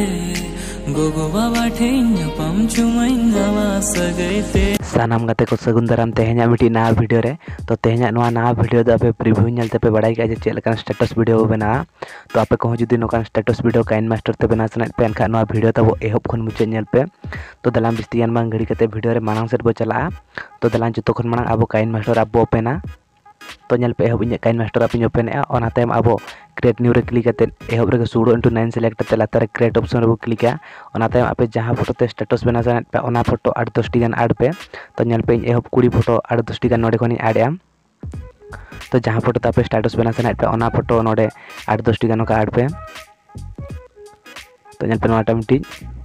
गोगो बाबा ठेन पम चुमाई नवा सगैते सानाम गाते को सगुन दाराम तेहना मिट्टी नया वीडियो रे। तो तेहना नया वीडियो दो आपे प्रीव्यू नलते पे बड़ाई के चेक लेकान स्टेटस वीडियो बना। तो आपे को जुदी नोकान स्टेटस वीडियो काइन मास्टर ते बना सने पे एनखा नया वीडियो तब एहब खन मुचे नेल पे। तो दलाम बिस्तियान बांग घड़ी कते वीडियो रे मांग सेट बो चला। तो दलान जतो खन मांग आबो काइन मास्टर आबो ओपेना। तो नेल पे एहब इन काइन मास्टर आप ओपेन ए ओना तायम आबो क्रिएट न्यू रे क्लिक करते एहब रे सुडो इनटू 9 सेलेक्ट करते लातार क्रिएट ऑप्शन रे क्लिक आ। ओना तायम आपे जहां फोटो ते स्टेटस बना सने पे ओना फोटो 8-10 टी गान ऐड पे। तो नेल पे एहब 20 फोटो 8-10 टी गान नोडे खनि ऐड आ। तो जहां फोटो तापे स्टेटस बना सने पे ओना फोटो नोडे 8-10 टी गान का ऐड पे। तो नेल पे नोटा मिटी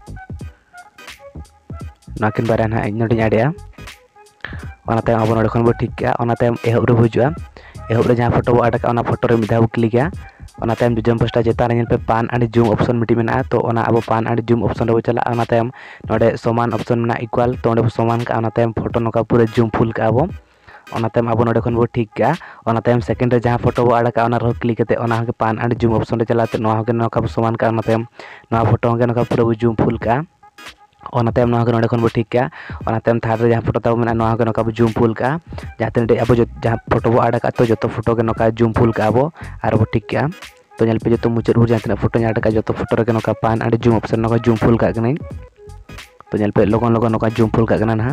नाकिन बारे ना नोडे ऐड आ। ओना तायम आबो नोडे खन बो ठीक आ। ओना तायम एहब रे बुजुआ एहब रे जहां फोटो बो ऐड का ओना फोटो रे मिधा बो क्लिक आ। ओना तायम जम पोस्टा जेता नेल पे पान एंड जूम ऑप्शन मिटी मेना। तो ओना आबो पान एंड जूम ऑप्शन रे चला। ओना तायम नोडे समान ऑप्शन मेना इक्वल तो ओडे समान का। ओना तायम फोटो नोका पूरे जूम फुल का आबो। ओना तायम आबो नोडे खन बो ठीक का। ओना तायम सेकंड रे जहां फोटो बो ऐड का ओना रो क्लिक करते ओना के पान एंड जूम ऑप्शन रे चला ते नोका समान का। ओना तायम नोआ फोटो के नोका पूरे जूम फुल का। ओना तायम नोआ के नोडे खन बो ठीक का। ओना तायम थर्ड रे जहां फोटो ताबो मेना नोआ के नोका बो जूम फुल का। जहां ते आबो जहां फोटो बो ऐड का तो जतो फोटो के नोका जूम फुल का आबो आर बो ठीक का। तो नेल पे जो मुचाद जहाँ तना फोटो ऐड का जो फोटो रे नोका पान एंड जूम ऑप्शन नोका जूम फुल का गने। तो नेल पे लगन लगन नोका जूम फुल का गना ना।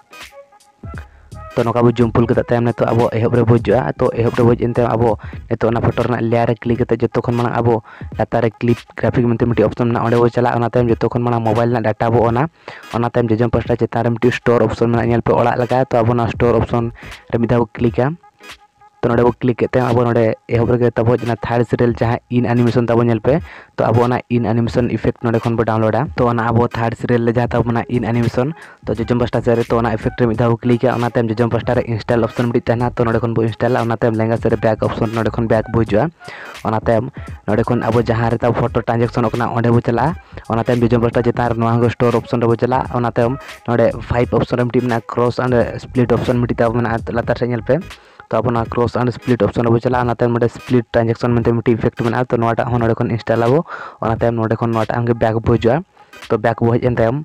तो नोका बो जूम फुल करते टाइम ने तो अब एहब रे बुझा। तो एहब रे बुझ इनते अब नेतो ना फोटो ना लेयर रे क्लिक करते जो खन माना अब लातार रे क्लिप ग्राफिक मनते मिटी ऑप्शन ना ओंडे बो चला। ओना टाइम जो खन माना मोबाइल ना डाटा बो ओना टाइम जजम पोस्टा चेतान रे मिटी स्टोर ऑप्शन ना नेल पे ओड़ा लगा। तो अब ना स्टोर ऑप्शन रे मिदा बो क्लिक आ। तो नोडे बो क्लिक करते अब नोडे एहब रे तब जना थर्ड सीरियल जहां इन एनिमेशन तब नेल पे। तो अब ना इन एनिमेशन इफेक्ट नोडे खन बो डाउनलोडा। तो ना अब थर्ड सीरियल जहां तब ना इन एनिमेशन तो जजम पोस्टा से तो ना इफेक्ट रे मिदा बो क्लिक आ। ओना टाइम जजम पोस्टा रे इंस्टॉल ऑप्शन मिटी तहना। तो नोडे खन बो इंस्टॉल ओना टाइम लेंगा से बैक ऑप्शन नोडे खन बैक बुझा। ओना टाइम नोडे खन अब जहां रे तब फोटो ट्रांजैक्शन ओकना ओंडे बो चला। ओना टाइम जजम पोस्टा जेता रे नोआ स्टोर ऑप्शन रे बो चला। ओना टाइम नोडे 5 ऑप्शन रे मिटी मेना क्रॉस एंड स्प्लिट ऑप्शन मिटी तब मेना लातार से नेल पे। तो अब ना क्रॉस एंड स्प्लिट ऑप्शन बो चला। ओना टाइम नोडे स्प्लिट ट्रांजैक्शन मनते मिटी इफेक्ट मेना। तो नोटा हो नोडे खन इंस्टॉल आबो। ओना टाइम नोडे खन नोटा हमके बैक बुझा। तो बैक बो हज एन टाइम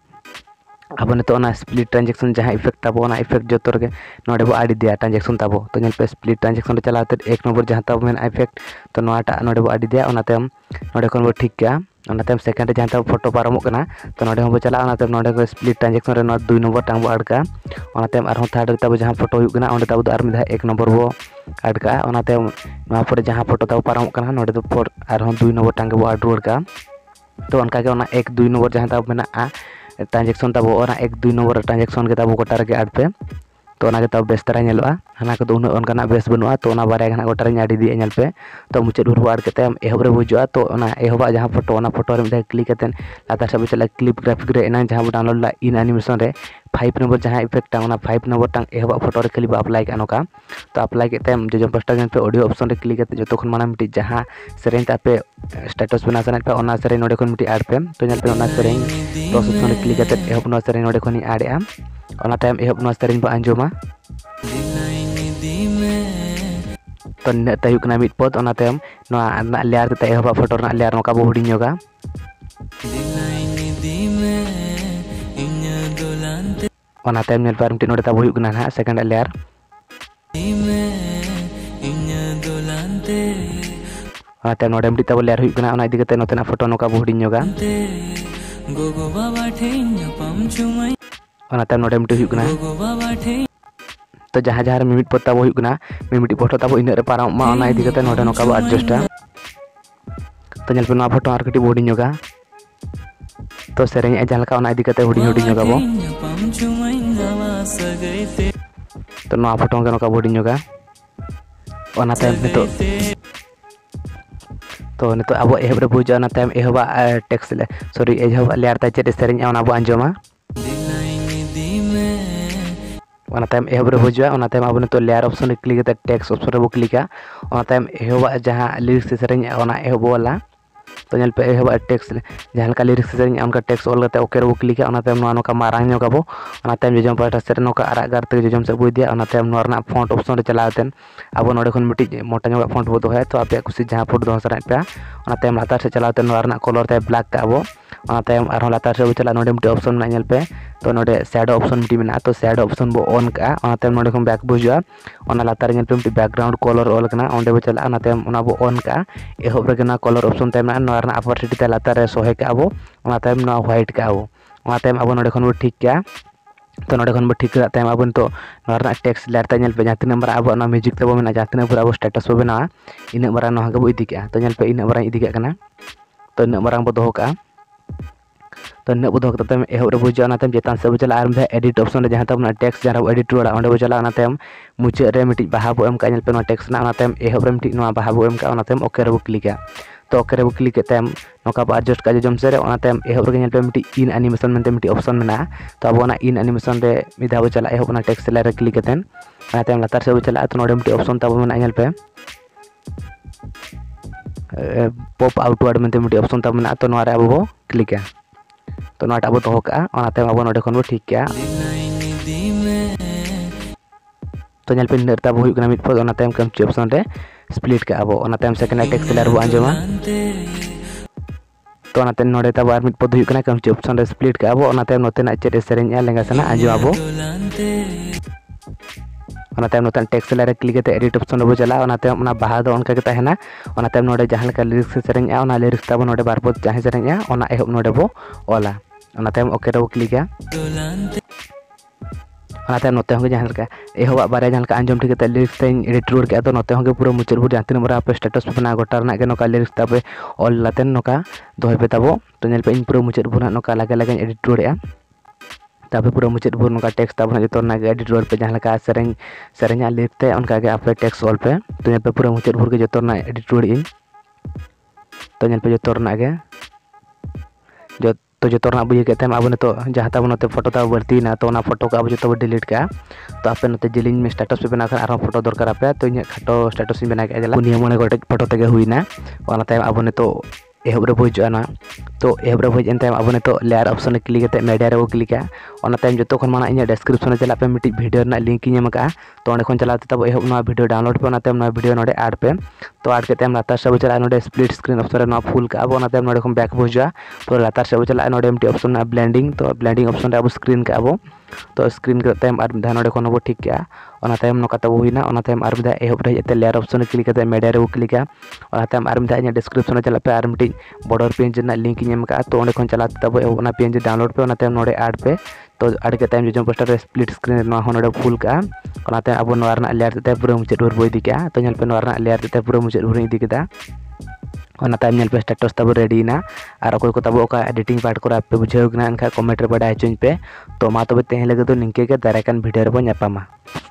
अब ने तो ना स्प्लिट ट्रांजैक्शन जहां इफेक्ट तब ना इफेक्ट जो रे नोडे बो आडी दिया ट्रांजैक्शन तब। तो नेल पे स्प्लिट ट्रांजैक्शन रे चला एक नंबर जहां तब मेना इफेक्ट तो नोटा नोडे बो आडी दिया। ओना टाइम नोडे खन बो ठीक का। ओना टाइम सेकंड जहां तब फोटो पारमो कना। तो नोडे हो बो चला। ओना टाइम नोडे को स्प्लिट ट्रांजैक्शन रे नोट 2 नंबर टांग बो ऐड का। ओना टाइम आरो थर्ड रे तब जहां फोटो हुई कना ओंडे तब आर मिधा 1 नंबर बो ऐड का। ओना टाइम नोआ पर जहां फोटो तब पारमो कना नोडे तो पर आरो 2 नंबर टांग बो ऐड रुवाड़ का। तो उनका के ओना 1-2 नंबर जहां तब मेना ट्रांजैक्शन तब ओना 1-2 नंबर ट्रांजैक्शन के तब गोटा रे ऐड पे। तो ओना के तब बेस तरह नेलोआ हाना को उन उनका बेस बनुआ। तो ओना बारे घना गोटा रे आडी दी नेल पे। तो मुचाद उर ऐड करते एहब रे बुझा। तो ओना एहबा जहां फोटो ओना फोटो रे मिदा क्लिक करते लातार सब चला क्लिप ग्राफिक रे एना जहां डाउनलोड ला इन एनिमेशन रे 5 नंबर जहां इफेक्ट ओना 5 नंबर टांग एहबा फोटो रे क्लिप अप्लाई का नोका। तो अप्लाई करते जो पोस्टर जन पे ऑडियो ऑप्शन रे क्लिक करते जो खन माना मिटी जहां सेरेन तापे स्टेटस बना सने पे ओना सेरेन नोडे खन मिटी ऐड पे। तो नेल पे ओना सेरेन तो ऑप्शन रे क्लिक करते एहब नो सेरेन नोडे खन ऐड आ। ओना टाइम एहब नो सेरेन बो आंजोमा। तो तयुक ना मिट पद ओना टाइम नोआ लेयर ते एहबा फोटो ना लेयर नोका बो हुडी जोगा। ओना टाइम नेल पर मिटी नोडे तब हुई कना ना सेकंड लेयर। ओना टाइम नोडे मिटी तब लेयर हुई कना। ओना इदी कते नोतेना फोटो नोका बो हुडी जोगा। ओना टाइम नोडे मिटी हुई कना। तो जहां जहां मिमिट पद तब हुई कना मिमिटी फोटो तब इन रे पाराम मा ओना इदी कते नोडे नोका बो एडजस्टा। तो नेल पे नोआ फोटो आर कटी हुडी जोगा। तो सेरेन जहां लका ओना इदी कते हुडी हुडी जोगा बो। तो नोआ फोटो के नोका हुडी जोगा। ओना टाइम नितो तो नितो अब एहब रे बुझा। ओना टाइम एहबा टेक्स्ट ले सॉरी एहबा लेयर ता चेट सेरेन ओना बो आंजोमा। ओना टाइम एहब रे बुझा। ओना टाइम अब नितो लेयर ऑप्शन रे क्लिक करते टेक्स्ट ऑप्शन रे बो क्लिक आ। ओना टाइम एहबा जहां लिरिक्स सेरेन ओना एहब वाला। तो नेल पे एहबा टेक्स्ट जहां का लिरिक्स सेरेन उनका टेक्स्ट ऑल करते ओके रे बो क्लिक आ। ओना टाइम नोआ नोका मारांग जोगा बो। ओना टाइम जजम पाटा सेरेन नोका आरा गार ते जजम से बो दिया। ओना टाइम नोआ रना फॉन्ट ऑप्शन रे चलातेन अब नोडे खन मिटी मोटा जोगा फॉन्ट बो दोहे। तो आपे खुशी जहां फोटो दो सराय पे ओना टाइम लातार से चलाते नोआ रना कलर ते ब्लैक का बो। ᱚᱱᱟ ᱛᱟᱭᱚᱢ ᱟᱨᱦᱚᱸ ᱞᱟᱛᱟर ᱥᱮᱫ ᱵᱚ ᱪᱟᱞᱟᱜᱼᱟ ᱱᱚᱰᱮ ᱢᱤᱫᱴᱮᱡ ᱚᱯᱥᱚᱱ ᱢᱮᱱᱟᱜᱼᱟ ᱧᱮᱞ ᱯᱮ ᱛᱚ ᱱᱚᱰे ᱥᱮᱰᱳ ᱚᱯᱥᱚन ᱢᱤᱫᱴᱤᱡ ᱢᱮᱱᱟᱜᱼᱟ ᱛᱚ ᱥᱮᱰᱳ ᱚᱯᱥᱚन ᱵᱚ ᱚᱱ ᱠᱟᱜᱼᱟ ᱚᱱᱟ ᱛᱟᱭᱚᱢ ᱱᱚᱰᱮ ᱠᱷᱚᱱ ᱵᱮᱠ ᱵᱚ ᱦᱤᱡᱩᱜᱼᱟ ᱚᱱᱟ ᱞᱟᱛᱟᱨ ᱧᱮᱞ ᱯᱮ ᱢᱤᱫᱴᱤᱡ ᱵᱮᱠᱜᱨᱟᱣᱩন্ড ᱠᱚᱞᱚᱨ ᱚᱞ ᱠᱟᱱᱟ ᱚᱸᱰᱮ ᱵᱚ ᱪᱟᱞᱟᱜᱼᱟ ᱚᱱᱟ ᱛᱟᱭᱚᱢ ᱚᱱᱟ ᱵᱚ ᱚᱱ ᱠᱟᱜᱼᱟ ᱮᱦᱚᱵ ᱨᱮᱜᱮ ᱱᱚᱣᱟ ᱠᱚᱞᱚᱨ ᱚᱯᱥᱚन ᱛᱟᱭ ᱢᱮᱱᱟᱜᱼᱟ ᱱᱚᱣᱟ ᱨᱮᱱᱟᱜ ᱚᱯᱟᱨᱥᱤᱴᱤ ᱛᱟᱭ ᱞᱟᱛᱟᱨ ᱨᱮ ᱥᱚᱦᱮ ᱠᱟᱜᱼᱟ ᱵᱚ ᱚᱱᱟ ᱛᱟᱭᱚᱢ ᱱᱚᱣᱟ ᱦᱳয়াইट ᱠᱟᱜᱼᱟ ᱵᱚ ᱚᱱᱟ ᱛᱟᱭᱚᱢ ᱟᱵᱚ ᱱᱚᱰᱮ ᱠᱷᱚᱱ ᱵᱚ ᱴᱷᱤᱠ ᱠᱟᱜᱼᱟ तो नोडे खन बो ठीक करा तायम अब तो नोरना टेक्स्ट लेयर ता नेल पे जहां तिना मारा अब ना म्यूजिक तबो मेना जहां तिना पूरा अब स्टेटस बो बेना इन मारा नो हागे बो इदी का तो नेल पे इन मारा इदी का कना तो इन मारा बो दोहो का तो इन बो दोहो का तायम एहो रे बुझा ना तायम जेतान से बो चला आर एडिट ऑप्शन रे जहां तब ना टेक्स्ट जहां एडिट रोड़ा ओंडे बो चला ना तायम मुचे रे मिटी बाहा बो एम का नेल पे नो टेक्स्ट ना तायम एहो रे मिटी नो बाहा बो एम का ना तायम ओके रे बो क्लिक तो ओके रे बो क्लिक तायम नोका बो एडजस्ट का जम से रे ओना तायम एहो रे नेल पे मिटी इन एनिमेशन मेनते मिटी ऑप्शन मेना तो अब ओना इन एनिमेशन रे मिदा बो चला एहो ओना टेक्स्ट लेयर रे क्लिक तेन ओना तायम लातार से बो चला तो नोडे मिटी ऑप्शन तब मेना नेल पे पॉप आउटवर्ड मेनते मिटी ऑप्शन तब मेना तो नोआ रे अब बो क्लिक तो नोटा अब दोहो का ओना तायम अब नोडे खन बो ठीक का तो नेल पे नरता बो हुई कना मिट पर ओना तायम कम ऑप्शन रे स्प्लिट का अब ओना तायम सेकंड टेक्स्ट लेयर बो आंजमा तो ओना तायम नोडे तब आर मिट पद हुई कना कम ऑप्शन रे स्प्लिट का अब ओना तायम नोते ना चेट सेरेन या लेंगा सना आंजमा बो ओना तायम नोतन टेक्स्ट लेयर क्लिक करते एडिट ऑप्शन बो चला ओना तायम ओना बाहा दो उनका के तहना ओना तायम नोडे जहां लेका लिरिक्स सेरेन या ओना लिरिक्स तब नोडे बार पद जहां सेरेन या ओना एहब नोडे बो ओला ओना तायम ओके रे बो क्लिक या ओना तायम नोते होगे जहां लेका एहब बारे जहां लेका आंजम ठीक करते लिरिक्स ते एडिट रोड के तो नोते होगे पूरा मुचर भुर जहां तिन मरा पे स्टेटस पे बना गोटा रना के नोका लिरिक्स तबे ऑल लातेन नोका दोहे पे तबो तो नेल पे इन पूरा मुचर भुर नोका लगे लगे एडिट रोड या तबे पूरा मुचर भुर नोका टेक्स्ट तब जतो ना एडिट रोड पे जहां लेका सेरेन सेरेन लिरिक्स ते उनका के आपे टेक्स्ट ऑल पे तो नेल पे पूरा मुचर भुर के जतो ना एडिट रोड इन तो नेल पे जतो ना के जो तो जो तोरना बुझे के तम अब ने तो जहां तब नते फोटो तब बढ़ती ना तो ना फोटो का अब जो डिलीट का तो आपे नते जिलिंग में स्टेटस पे बना कर आरो फोटो दरकार आपे तो इन खाटो स्टेटस में बना के जला पुनिया मने गोटे फोटो तगे हुईना ओना तम अब ने तो एहब रे बुझना तो एहब रे बुझ एनते अब ने तो लेयर ऑप्शन क्लिक करते मीडिया रे वो क्लिक का ओना तम जतो खन माना इन डिस्क्रिप्शन चला पे मिटी वीडियो ना लिंक इन एम का तो ओने खन चलाते तब एहब ना वीडियो डाउनलोड पे ओना तम ना वीडियो नोडे ऐड पे तो ऐड करते हम लातार से चला नोडे स्प्लिट स्क्रीन ऑप्शन रे ना फुल का अब ओना तम नोडे खन बैक बुझा तो लातार से चला नोडे मिटी ऑप्शन ना ब्लेंडिंग तो ब्लेंडिंग ऑप्शन रे अब स्क्रीन का अब तो स्क्रीन करते हम आर धा नोडे खन वो ठीक का ओना तम नोका तब हुईना ओना तम आर धा एहब रे जते लेयर ऑप्शन क्लिक करते मीडिया रे वो क्लिक का ओना तम आर धा इन डिस्क्रिप्शन चला पे आर मिटी बॉर्डर पेज ना लिंक इन एम का तो ओने खन चलाते तब ओना पेज डाउनलोड पे ओना तम नोडे ऐड पे तो ऐड के टाइम जो पोस्टर स्प्लिट स्क्रीन ना होनोडे फुल का ओनाते अब नोआ रना लेयर ते पूरा मुचेद भर बो इदी का तो नेल पे नोआ रना लेयर ते पूरा मुचेद भर इदी केदा ओना टाइम नेल पे स्टेटस तब रेडी ना और अकोय को तब ओका एडिटिंग पार्ट को आपे बुझाव गना एनखा कमेंट रे बडा हचुन पे तो मा तबे तेहे लगे तो निंके के दाराकान वीडियो रे बो ᱧᱟᱯᱟᱢᱟ।